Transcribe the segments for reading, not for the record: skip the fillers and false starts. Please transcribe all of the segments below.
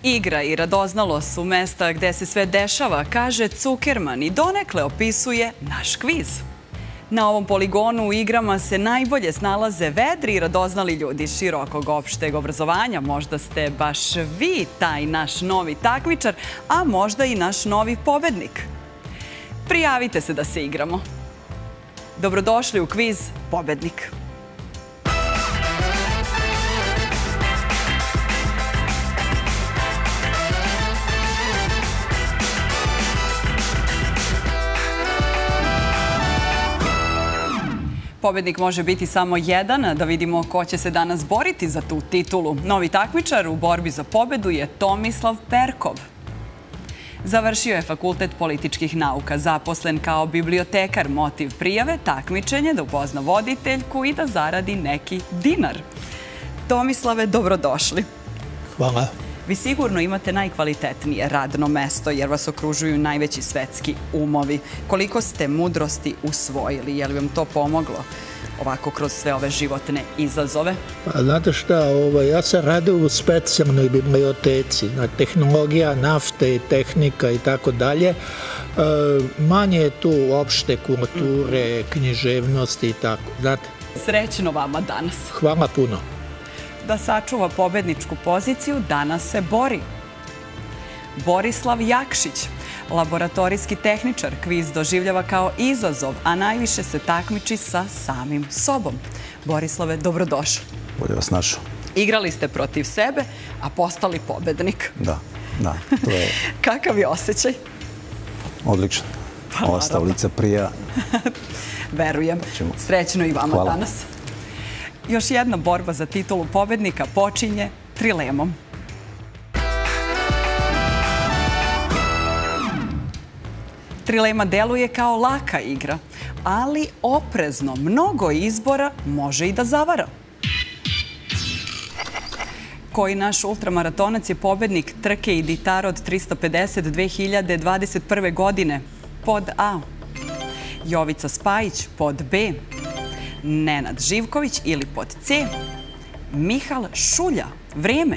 Igra i radoznalost su mesta gde se sve dešava, kaže Cukerman i donekle opisuje naš kviz. Na ovom poligonu u igrama se najbolje snalaze vedri i radoznali ljudi širokog opšteg obrazovanja. Možda ste baš vi taj naš novi takmičar, a možda i naš novi pobednik. Prijavite se da se igramo. Dobrodošli u kviz Pobednik. Pobednik može biti samo jedan, da vidimo ko će se danas boriti za tu titulu. Novi takmičar u borbi za pobedu je Tomislav Perkov. Završio je Fakultet političkih nauka, zaposlen kao bibliotekar. Motiv prijave takmičenje da upozna voditeljku i da zaradi neki dinar. Tomislave, dobrodošli. Hvala. Vi sigurno imate najkvalitetnije radno mesto jer vas okružuju najveći svetski umovi. Koliko ste mudrosti usvojili? Je li vam to pomoglo ovako kroz sve ove životne izazove? Pa, znate šta, ja sam radio u specijalnoj biblioteci, tehnologija, nafte, tehnika i tako dalje. Manje je tu opšte kulture, književnosti i tako, znate. Srećno vama danas. Hvala puno. Da sačuva pobedničku poziciju, danas se bori Borislav Jakšić, laboratorijski tehničar. Kviz doživljava kao izazov, a najviše se takmiči sa samim sobom. Borislave, dobrodošli. Bolje vas našao. Igrali ste protiv sebe, a postali pobednik. Da. To je... Kakav je osjećaj? Odlično. Ova stavlica prija. Verujem. Srećno i vama danas. Još jedna borba za titulu pobednika počinje trilemom. Trilema deluje kao laka igra, ali oprezno, mnogo izbora može i da zavara. Koji naš ultramaratonac je pobednik trke Iditara od 350 2021. godine? Pod A. Jovica Spajić. Pod B. Nenad Živković ili pod C. Mihal Šulja. Vreme.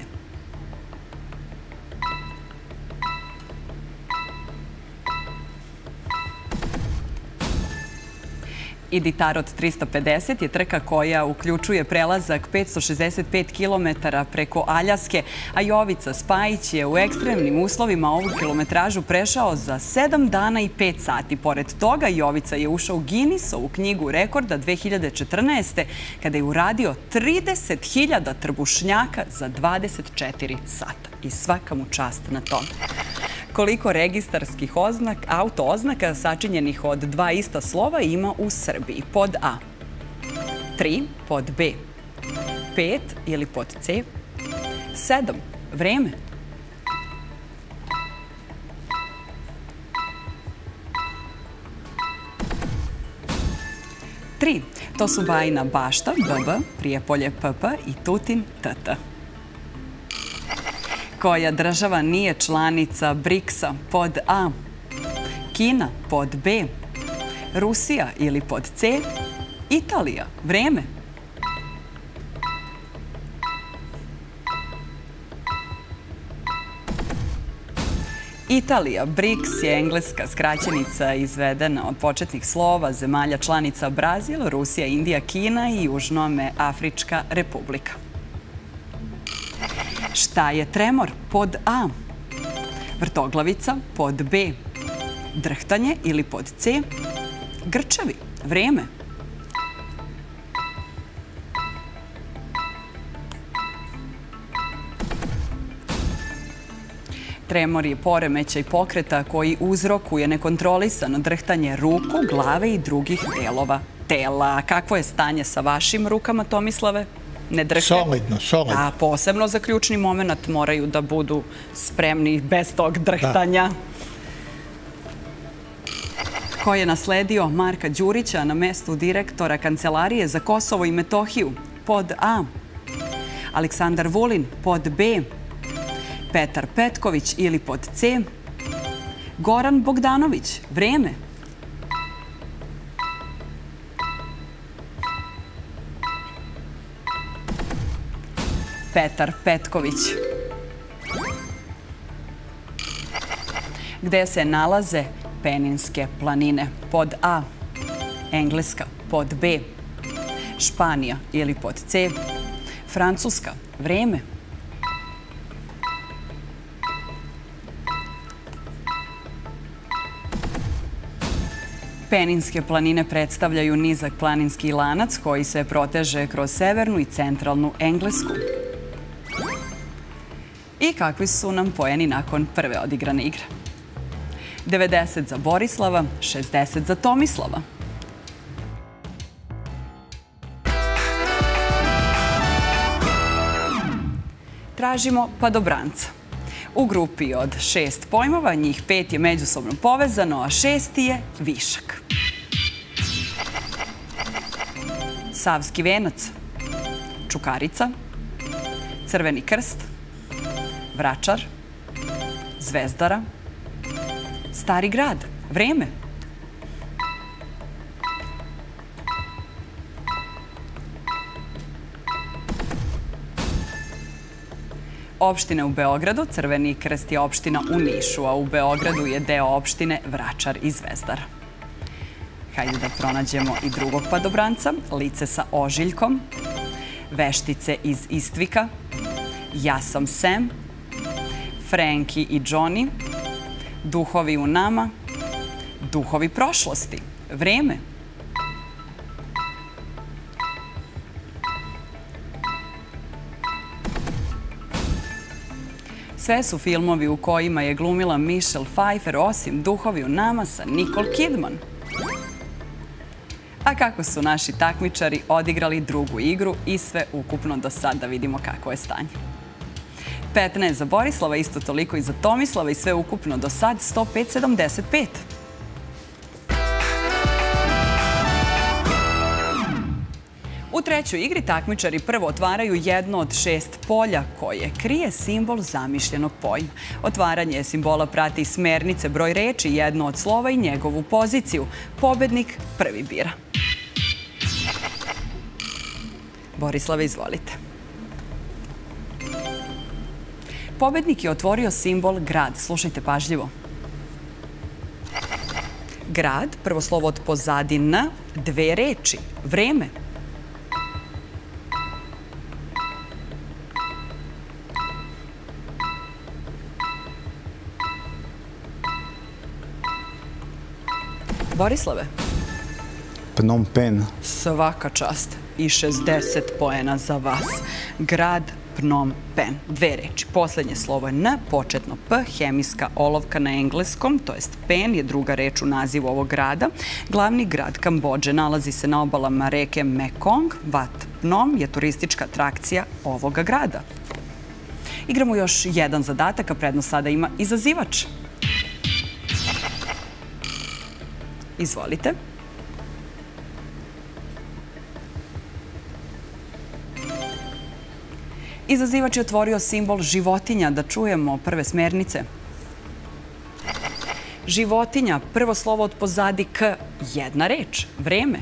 Iditara od 350 je trka koja uključuje prelazak 565 km preko Aljaske, a Jovica Spajić je u ekstremnim uslovima ovu kilometražu prešao za 7 dana i 5 sati. Pored toga, Jovica je ušao u Guinnessovu knjigu rekorda 2014. kada je uradio 30.000 trbušnjaka za 24 sata. I svaka mu čast na tome. Koliko registarskih auto oznaka sačinjenih od dva ista slova ima u Srbiji? Pod A. 3. Pod B. 5. Ili pod C. 7. Vreme. Tri. To su Bajina Bašta, BB, Prijepolje, PP i Tutin, TT. Koja država nije članica BRICS-a? Pod A. Kina. Pod B. Rusija ili pod C. Italija. Vreme. Italija. BRICS je engleska skraćenica izvedena od početnih slova zemalja članica Brazil, Rusija, Indija, Kina i Južnoafrička republika. Šta je tremor? Pod A. Vrtoglavica. Pod B. Drhtanje ili pod C. Grčevi. Vreme. Tremor je poremećaj pokreta koji uzrokuje nekontrolisano drhtanje ruku, glave i drugih delova tela. Kakvo je stanje sa vašim rukama, Tomislave? Ne drhte? Solidno. A posebno za ključni moment moraju da budu spremni bez tog drhtanja. Ko je nasledio Marka Đurića na mestu direktora Kancelarije za Kosovo i Metohiju? Pod A. Aleksandar Vulin. Pod B. Petar Petković ili pod C. Goran Bogdanović. Vreme. Petar Petković. Gde se nalaze Peninske planine? Pod A. Engleska. Pod B. Španija ili pod C. Francuska. Vreme. Peninske planine predstavljaju nizak planinski lanac koji se proteže kroz severnu i centralnu Englesku. I kakvi su nam poeni nakon prve odigrane igre? 90 za Borislava, 60 za Tomislava. Tražimo padobranca. U grupi od 6 pojmova, njih 5 je međusobno povezano, a 6. je višak. Savski venac, Čukarica, Crveni krst, Vračar, Zvezdara, Stari grad. Vreme. Opštine u Beogradu. Crveni krst je opština u Nišu, a u Beogradu je deo opštine Vračar i Zvezdara. Hajde da pronađemo i drugog padobranca. Lice sa ožiljkom, Veštice iz Istvika, Ja sam Sem, Frenki i Johnny, Duhovi u nama, Duhovi prošlosti. Vreme. Sve su filmovi u kojima je glumila Michelle Pfeiffer, osim Duhovi u nama sa Nicole Kidman. A kako su naši takmičari odigrali drugu igru i sve ukupno do sada, da vidimo kako je stanje. 15 za Borislava, isto toliko i za Tomislava i sve ukupno do sad 105-75. U trećoj igri takmičari prvo otvaraju jedno od 6 polja koje krije simbol zamišljenog pojma. Otvaranje simbola prati smernice, broj reči, jedno od slova i njegovu poziciju. Pobednik prvi bira. Borislave, izvolite. Pobednik je otvorio simbol grad. Slušajte pažljivo. Grad, prvo slovo od pozadi N, 2 reči. Vreme. Borislave. Phnom Penh. Svaka čast. I 60 poena za vas. Grad Phnom Penh. 2 reči. Poslednje slovo je N, početno P, hemijska olovka na engleskom, to jest Pen je druga reč u nazivu ovog grada. Glavni grad Kambodže nalazi se na obalama reke Mekong. Wat Phnom je turistička atrakcija ovoga grada. Igramo još jedan zadatak, a prednost sada ima izazivač. Izvolite. Izazivač je otvorio simbol životinja. Da čujemo prve smernice. Životinja, prvo slovo od pozadi K, jedna reč. Vreme.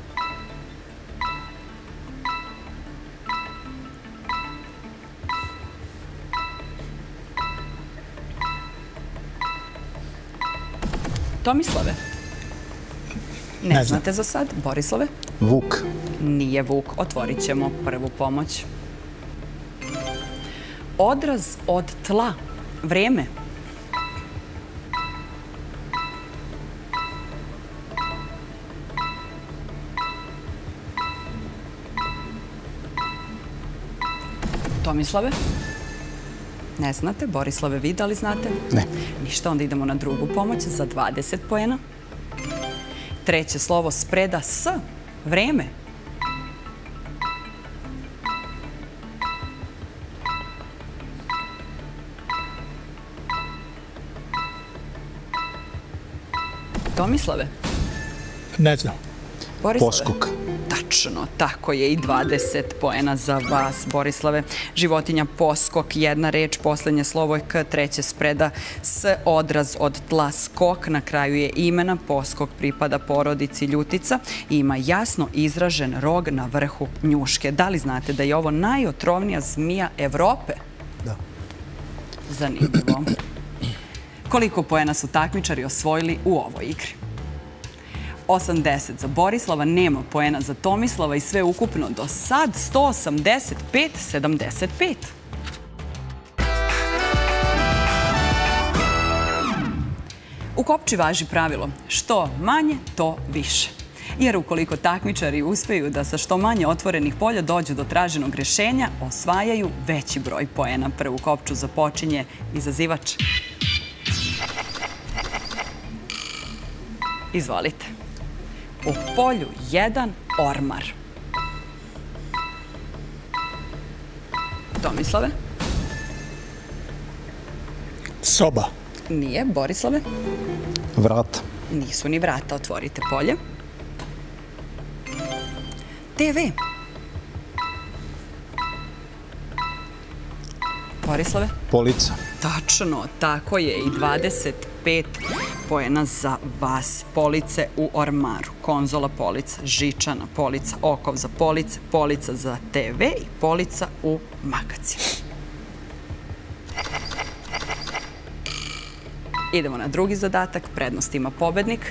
Tomislave. Ne znate za sad. Borislave? Vuk. Nije vuk. Otvorit ćemo prvu pomoć. Odraz od tla. Vreme. Tomislave? Ne znate. Borislave, vi da li znate? Ne. Ništa, onda idemo na drugu pomoć za 20 poena. Treće slovo spreda S. Vreme. Tomislave? Ne znam. Borislave? Poskok. Tačno, tako je, i 20 poena za vas, Borislave. Životinja poskok, jedna reč, poslednje slovo je K, treće spreda S, odraz od tla skok, na kraju je imena, poskok pripada porodici ljutica i ima jasno izražen rog na vrhu njuške. Da li znate da je ovo najotrovnija zmija Evrope? Da. Zanimljivo. Koliko poena su takmičari osvojili u ovoj igri? 80 za Borislava, nema poena za Tomislava i sve ukupno do sad 185-75. U Kopči važi pravilo što manje, to više. Jer ukoliko takmičari uspeju da sa što manje otvorenih polja dođu do traženog rješenja, osvajaju veći broj poena. Prvu Kopču započinje izazivač. Izvolite. U polju 1 ormar. Tomislave? Soba. Nije. Borislave? Vrata. Nisu ni vrata. Otvorite polje. TV. Borislave? Polica. Tačno, tako je, i 25 poena za vas. Police u ormaru, konzola polica, žičana polica, okov za police, polica za TV i polica u magacinu. Idemo na drugi zadatak, prednost ima pobednik.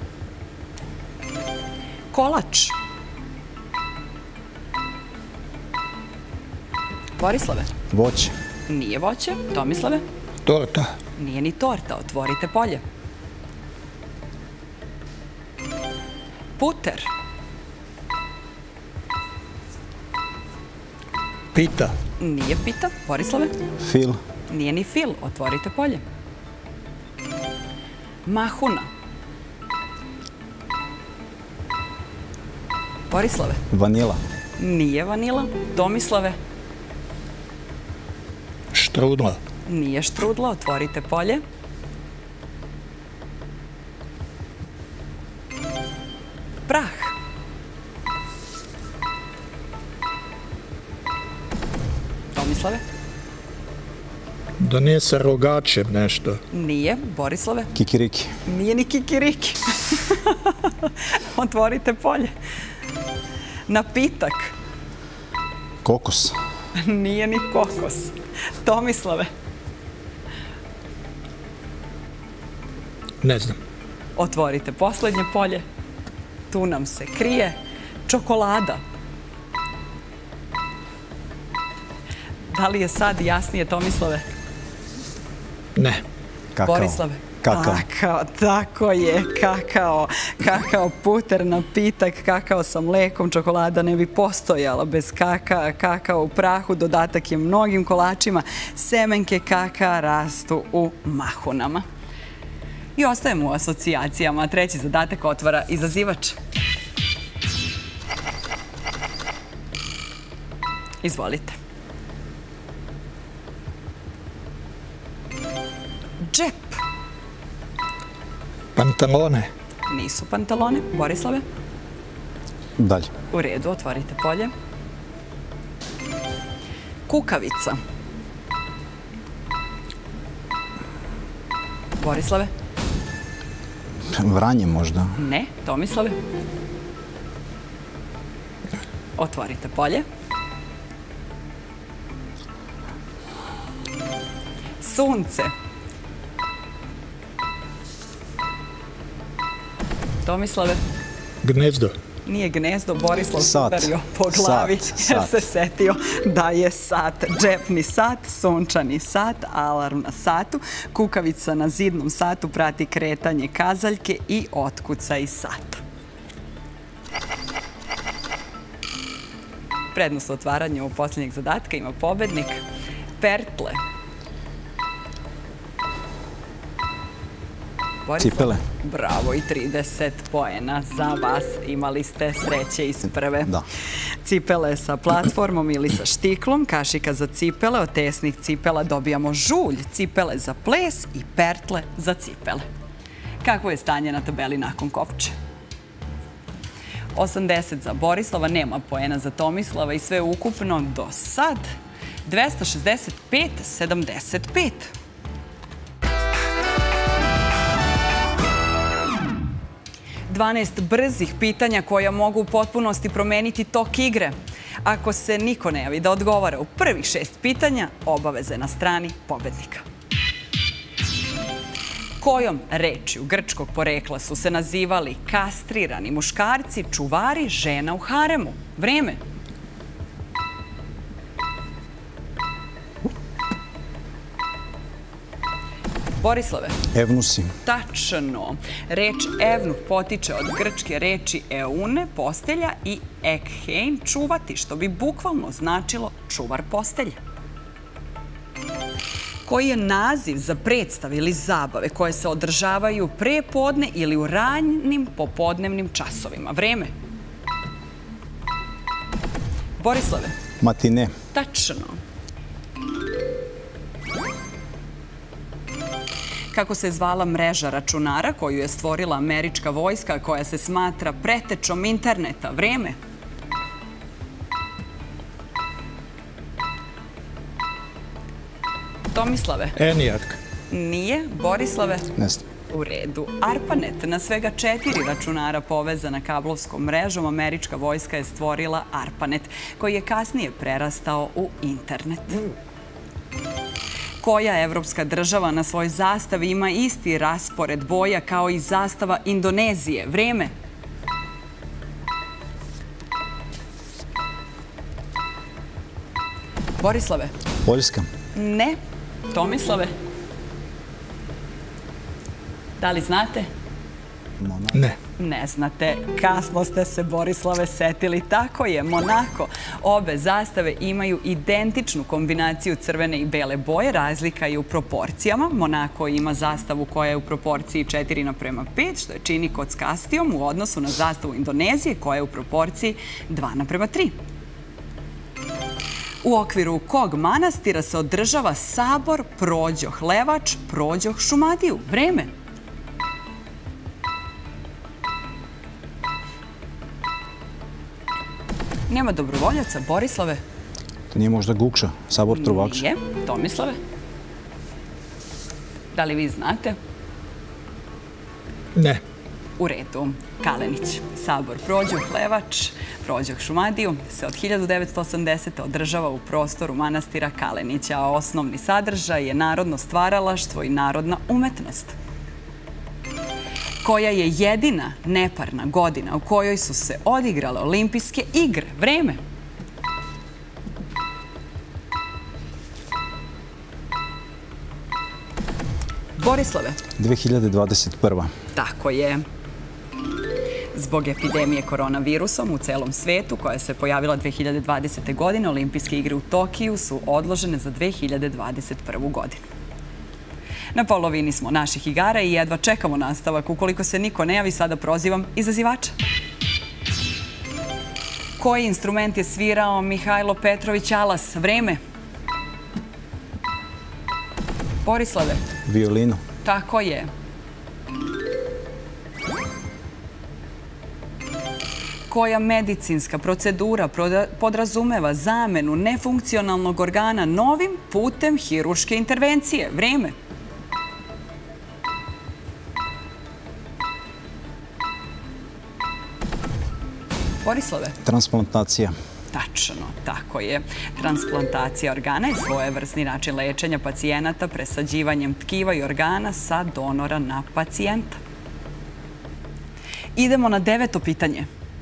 Kolač. Borislave? Voće. Nije voće. Tomislave? Torta. Nije ni torta. Otvorite polje. Puter. Pita. Nije pita. Borislave? Fil. Nije ni fil. Otvorite polje. Mahuna. Borislave? Vanila. Nije vanila. Tomislave? Štrudla. Nije štrudla. Otvorite polje. Prah. Tomislave? Da nije sa rogačem nešto. Nije. Borislave? Kikiriki. Nije ni kikiriki. Otvorite polje. Napitak. Kokos. Nije ni kokos. Tomislave? Ne znam. Otvorite poslednje polje. Tu nam se krije čokolada. Da li je sad jasnije, Tomislave? Ne. Kakao. Borislave? Kakao. Kakao, tako je, kakao. Kakao, puter, napitak, kakao sa mlekom, čokolada ne bi postojala bez kakaa. Kakao u prahu, dodatak je mnogim kolačima. Semenke kakaa rastu u mahunama. I ostajemo u asocijacijama. Treći zadatak otvara izazivač. Izvolite. Džep. Pantalone. Nisu pantalone. Borislave? Dalje. U redu, otvorite polje. Kukavica. Borislave? Vranje možda. Ne. Tomislave? Otvorite polje. Sunce. Tomislave? Gnezdo. Nije gnezdo, Borislav Sat. udario po glavi jer Sat. se setio da je sat. Džepni sat, sunčani sat, alarm na satu, kukavica na zidnom satu prati kretanje kazaljke i otkucaj sata. Prednost u otvaranju posljednjeg zadatka ima pobednik. Pertle. Borislav? Cipele. Bravo, i 30 poena za vas. Imali ste sreće iz prve. Da. Cipele sa platformom ili sa štiklom, kašika za cipele, od tesnih cipela dobijamo žulj, cipele za ples i pertle za cipele. Kakvo je stanje na tabeli nakon Kopče? 80 za Borislava, nema poena za Tomislava i sve ukupno do sad 265-75. Dvanaest brzih pitanja koja mogu u potpunosti promeniti tok igre. Ako se niko ne javi da odgovara u prvih 6 pitanja, obaveze na strani pobednika. Kojom rečju grčkog porekla su se nazivali kastrirani muškarci, čuvari žena u haremu? Vreme. Borislave. Evnusi. Tačno. Reč evnuh potiče od grčke reči eune, postelja, i ekhein, čuvati, što bi bukvalno značilo čuvar postelja. Koji je naziv za predstave ili zabave koje se održavaju pre podne ili u ranim popodnevnim časovima? Vreme. Borislave. Matine. Tačno. Kako se zvala mreža računara koju je stvorila američka vojska, koja se smatra pretečom interneta? Vreme. Tomislave. ENIAC. Nije. Borislave. Ne znam. U redu. ARPANET. Na svega 4 računara povezana kablovskom mrežom, američka vojska je stvorila ARPANET, koji je kasnije prerastao u internet. Koja evropska država na svojoj zastavi ima isti raspored boja kao i zastava Indonezije? Vreme. Borislave. Poljska. Ne. Tomislave. Da li znate? Ne. Ne znate. Kasno ste se, Borislave, setili. Tako je, Monako. Obe zastave imaju identičnu kombinaciju crvene i bele boje. Razlika je u proporcijama. Monako ima zastavu koja je u proporciji 4:5, što je čini kockastijom u odnosu na zastavu Indonezije, koja je u proporciji 2:3. U okviru kog manastira se održava sabor Prođoh Levač, Prođoh Šumadiju? Vreme. Nema dobrovoljaca. Borislave. To nije možda Gukša, sabor Trovača? Nije. Tomislave. Da li vi znate? Ne. U redu. Kalenić. Sabor Prođoh Levač, Prođoh Šumadiju se od 1980. održava u prostoru manastira Kalenića, a osnovni sadržaj je narodno stvaralaštvo i narodna umetnost. Koja je jedina neparna godina u kojoj su se odigrale olimpijske igre? Vreme. Borislave. 2021. Tako je. Zbog epidemije koronavirusom u celom svetu, koja se pojavila 2020. godine, olimpijske igre u Tokiju su odložene za 2021. godinu. Na polovini smo naših igara i jedva čekamo nastavak. Ukoliko se niko ne javi, sada prozivam izazivača. Koji instrument je svirao Mihajlo Petrović Alas? Vreme. Borislave. Violinu. Tako je. Koja medicinska procedura podrazumeva zamenu nefunkcionalnog organa novim putem hiruške intervencije? Vreme. Borislave. Transplantacija. Tačno, tako je. Transplantacija organa je svojevrsni način lečenja pacijenata presađivanjem tkiva i organa sa donora na pacijenta. Idemo na 9. pitanje.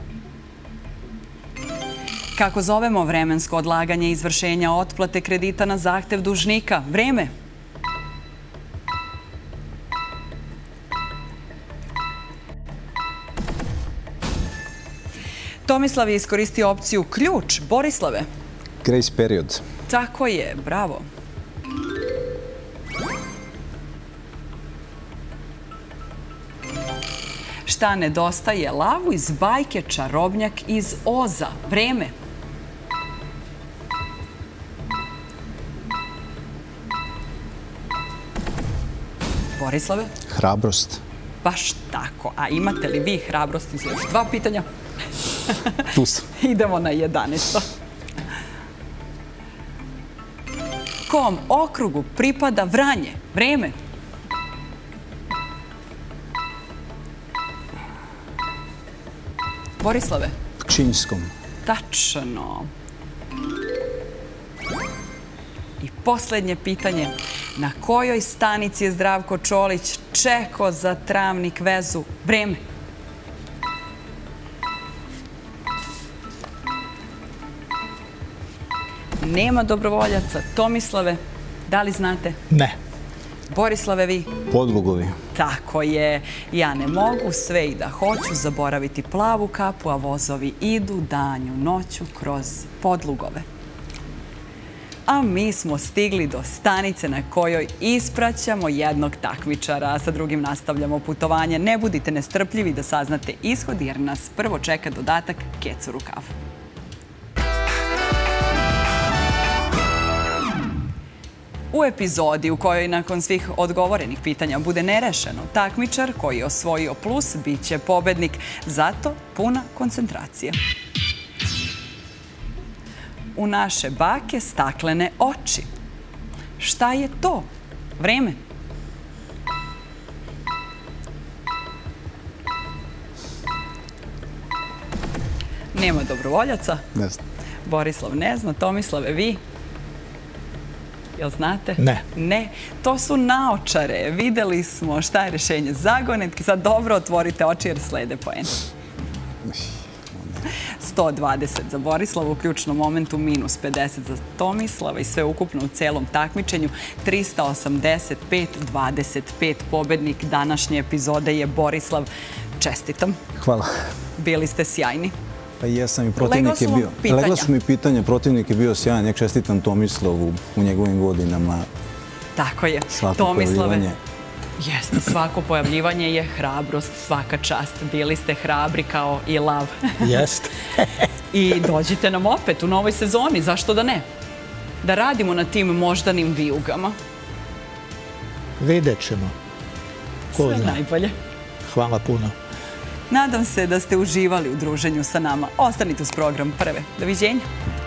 Kako zovemo vremensko odlaganje izvršenja otplate kredita na zahtev dužnika? Vreme. Tomislav je iskoristio opciju ključ. Borislave. Grace period. Tako je, bravo. Šta nedostaje lavu iz bajke Čarobnjak iz Oza? Vreme. Borislave. Hrabrost. Baš tako. A imate li vi hrabrosti za još 2 pitanja? Tu sam. Idemo na 11. Kom okrugu pripada Vranje? Vreme. Borislave. Pčinjskom. Tačno. I posljednje pitanje. Na kojoj stanici je Zdravko Čolić čekao za travnik vezu? Vreme. Nema dobrovoljaca. Tomislave, da li znate? Ne. Borislave, vi? Podlugovi. Tako je. Ja ne mogu sve i da hoću zaboraviti plavu kapu, a vozovi idu danju, noću kroz podlugove. A mi smo stigli do stanice na kojoj ispraćamo jednog takmičara, a sa drugim nastavljamo putovanje. Ne budite nestrpljivi da saznate ishod, jer nas prvo čeka dodatak kecu rukavu. U epizodi u kojoj nakon svih odgovorenih pitanja bude nerešeno, takmičar koji je osvojio plus bit će pobednik. Zato puna koncentracija. U naše bake staklene oči. Šta je to? Vreme. Nema dobrovoljaca. Ne znam. Borislav ne zna. Tomislave, vi? Jel znate? Ne. Ne. To su naočare. Videli smo šta je rešenje zagonetki. Sad dobro otvorite oči jer slede poeni. 120 za Borislava u ključnom momentu, minus 50 za Tomislava i sve ukupno u celom takmičenju 385-25. Pobednik današnje epizode je Borislav. Čestitam. Hvala. Bili ste sjajni. Pa jesam i protivnik je bio. Legla su mi pitanja, protivnik je bio sjajan. Ja čestitam Tomislavu u njegovim godinama. Tako je. Svako pojavljivanje. Jeste, svako pojavljivanje je hrabrost, svaka čast. Bili ste hrabri kao i lav. Jeste. I dođite nam opet u novoj sezoni, zašto da ne? Da radimo na tim moždanim vijugama. Vidjet ćemo. Sve najbolje. Hvala puno. Nadam se da ste uživali u druženju sa nama. Ostanite uz program Prve. Doviđenja.